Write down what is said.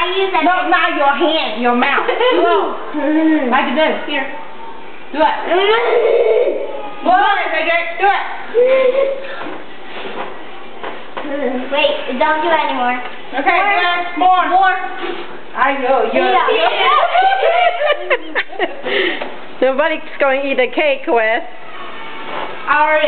I use that. No, not your hand, your mouth. Whoa. Like this. Here. Do it. Whoa, Cedric. Do it. Wait, don't do it anymore. Okay, do it. More. I know. Yeah. Nobody's going to eat a cake with. I already